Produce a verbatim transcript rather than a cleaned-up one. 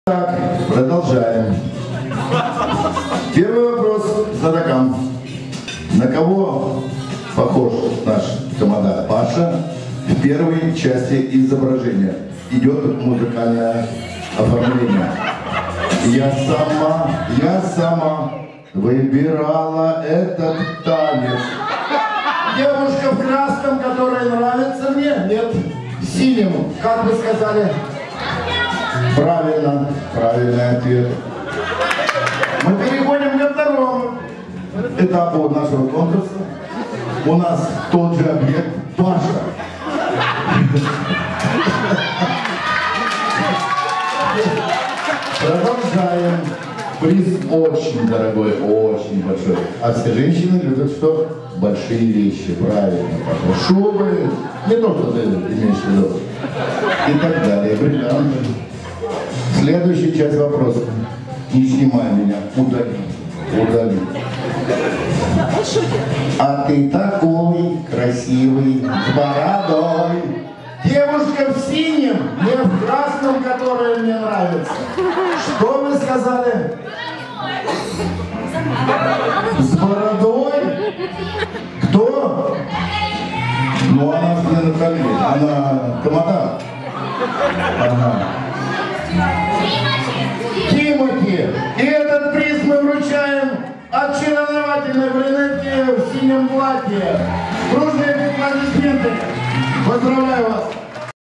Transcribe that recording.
Так, продолжаем. Первый вопрос знатокам. На кого похож наш тамада Паша в первой части изображения? Идет музыкальное оформление. Я сама, я сама выбирала этот танец. Девушка в красном, которая нравится мне? Нет. Синим, как вы сказали? Правильно, правильный ответ. Мы переходим ко второму этапу нашего конкурса. У нас тот же объект Паша. Продолжаем. Приз очень дорогой, очень большой. А все женщины любят что? Большие вещи, правильно. Шубы, не то, что ты имеешь в виду. И так далее. Бриллианты. Следующая часть вопроса. Не снимай меня, удали. Удали. А ты такой красивый, с бородой. Девушка в синем, не в красном, которая мне нравится. Что вы сказали? С бородой? Кто? Ну, она не Натали, она тамада. Ага. Тимати. И этот приз мы вручаем очаровательной брюнетке в синем платье. Дружные аплодисменты. Поздравляю вас.